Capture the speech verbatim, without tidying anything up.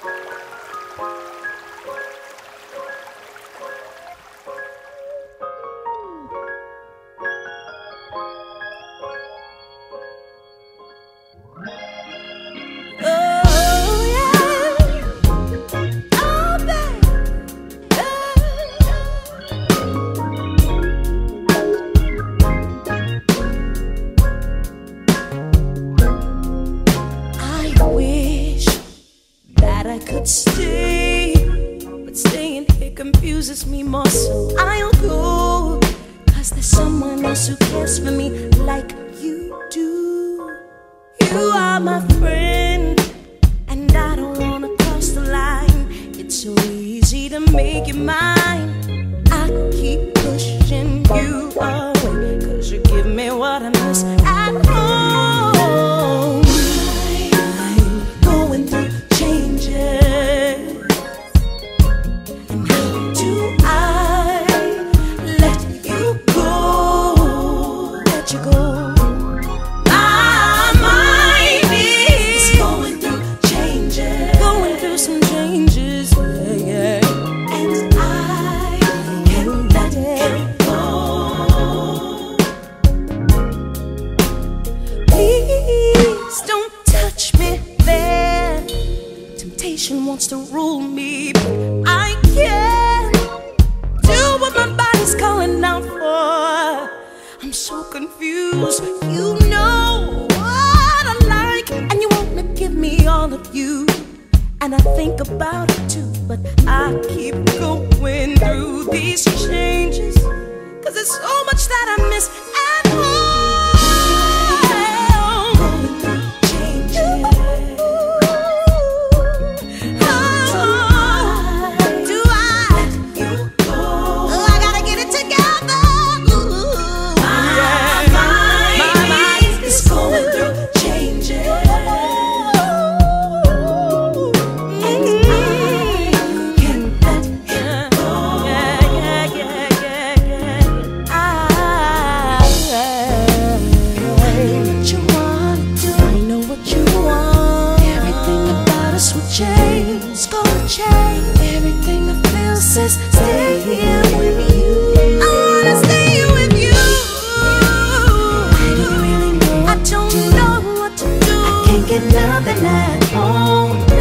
I could stay, but staying here confuses me more, so I'll go. Cause there's someone else who cares for me like you do. You are my friend, and I don't wanna cross the line. It's so easy to make you mine. I keep pushing you away, cause you give me what I miss at home. Temptation wants to rule me, but I can't do what my body's calling out for. I'm so confused. You know what I like, and you want to give me all of you. And I think about it too, but I keep going through these changes, cause there's so much that I miss at home. Change, gonna change. Everything I feel says stay here with you. I wanna stay here with you. I don't really know. I don't know what to do. I can't get nothing at home.